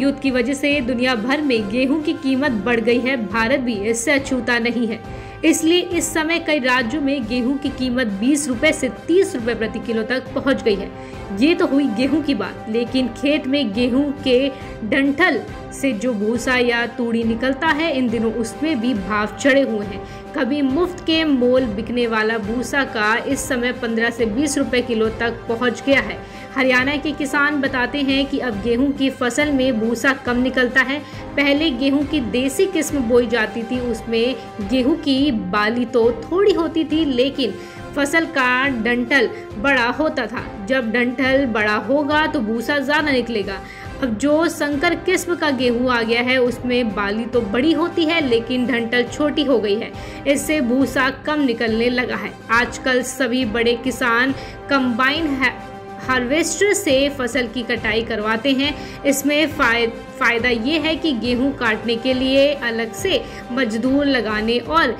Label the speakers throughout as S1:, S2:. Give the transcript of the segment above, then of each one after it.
S1: युद्ध की वजह से दुनिया भर में गेहूं की कीमत बढ़ गई है। भारत भी इससे अछूता नहीं है। इसलिए इस समय कई राज्यों में गेहूं की कीमत 20 रुपए से 30 रुपए प्रति किलो तक पहुंच गई है। ये तो हुई गेहूं की बात, लेकिन खेत में गेहूं के डंठल से जो भूसा या तूड़ी निकलता है, इन दिनों उसमें भी भाव चढ़े हुए हैं। कभी मुफ्त के मोल बिकने वाला भूसा का इस समय 15 से 20 रुपए किलो तक पहुंच गया है। हरियाणा के किसान बताते हैं कि अब गेहूं की फसल में भूसा कम निकलता है। पहले गेहूं की देसी किस्म बोई जाती थी, उसमें गेहूं की बाली तो थोड़ी होती थी, लेकिन फसल का डंठल बड़ा होता था। जब डंठल बड़ा होगा तो भूसा ज़्यादा निकलेगा। अब जो संकर किस्म का गेहूं आ गया है, उसमें बाली तो बड़ी होती है, लेकिन डंठल छोटी हो गई है। इससे भूसा कम निकलने लगा है। आजकल सभी बड़े किसान कंबाइन हार्वेस्टर से फसल की कटाई करवाते हैं। इसमें फ़ायदा ये है कि गेहूं काटने के लिए अलग से मजदूर लगाने और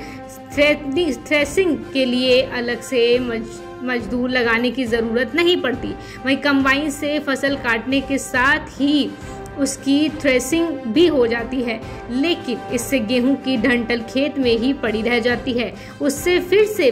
S1: थ्रेसिंग के लिए अलग से मजदूर लगाने की ज़रूरत नहीं पड़ती। वहीं कंबाइन से फसल काटने के साथ ही उसकी थ्रेसिंग भी हो जाती है, लेकिन इससे गेहूं की डंठल खेत में ही पड़ी रह जाती है। उससे फिर से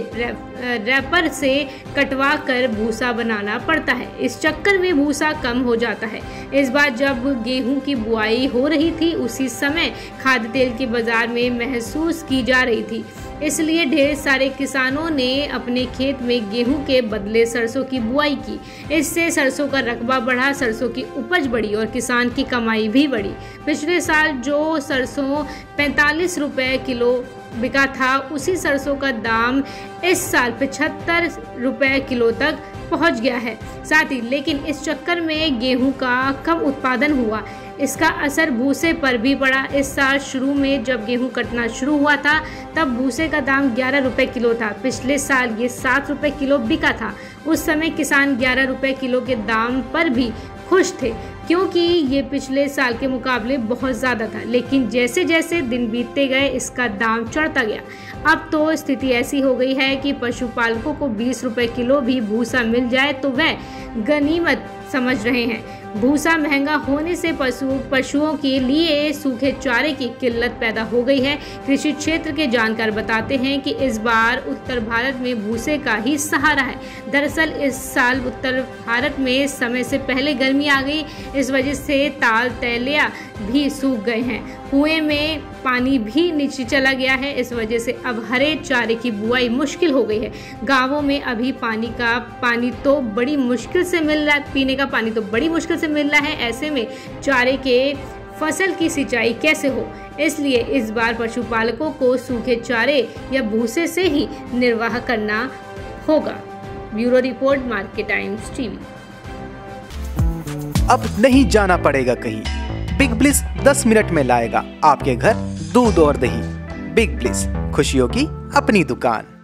S1: रैपर से कटवा कर भूसा बनाना पड़ता है। इस चक्कर में भूसा कम हो जाता है। इस बार जब गेहूं की बुआई हो रही थी, उसी समय खाद्य तेल की बाजार में महसूस की जा रही थी। इसलिए ढेर सारे किसानों ने अपने खेत में गेहूं के बदले सरसों की बुआई की। इससे सरसों का रकबा बढ़ा, सरसों की उपज बढ़ी और किसान की कमाई भी बढ़ी। पिछले साल जो सरसों 45 रुपए किलो बिका था, उसी सरसों का दाम इस साल 75 रुपए किलो तक पहुंच गया है। साथ ही लेकिन इस चक्कर में गेहूं का कम उत्पादन हुआ। इसका असर भूसे पर भी पड़ा। इस साल शुरू में जब गेहूं कटना शुरू हुआ था, तब भूसे का दाम 11 रुपए किलो था। पिछले साल ये 7 रुपए किलो बिका था। उस समय किसान 11 रुपए किलो के दाम पर भी खुश थे, क्योंकि ये पिछले साल के मुकाबले बहुत ज़्यादा था। लेकिन जैसे जैसे दिन बीतते गए, इसका दाम चढ़ता गया। अब तो स्थिति ऐसी हो गई है कि पशुपालकों को 20 रुपए किलो भी भूसा मिल जाए तो वह गनीमत समझ रहे हैं। भूसा महंगा होने से पशुओं के लिए सूखे चारे की किल्लत पैदा हो गई है। कृषि क्षेत्र के जानकार बताते हैं कि इस बार उत्तर भारत में भूसे का ही सहारा है। दरअसल इस साल उत्तर भारत में समय से पहले गर्मी आ गई। इस वजह से ताल तैलिया भी सूख गए हैं। कुएं में पानी भी नीचे चला गया है। इस वजह से अब हरे चारे की बुआई मुश्किल हो गई है। गांवों में अभी पानी तो बड़ी मुश्किल से मिल रहा है, पीने का पानी तो बड़ी मुश्किल से मिल रहा है। ऐसे में चारे के फसल की सिंचाई कैसे हो? इसलिए इस बार पशुपालकों को सूखे चारे या भूसे से ही निर्वाह करना होगा। Bureau report, Market Times TV.
S2: अब नहीं जाना पड़ेगा कहीं। बिग ब्लिस 10 मिनट में लाएगा आपके घर दूध और दही। बिग ब्लिस, खुशियों की अपनी दुकान।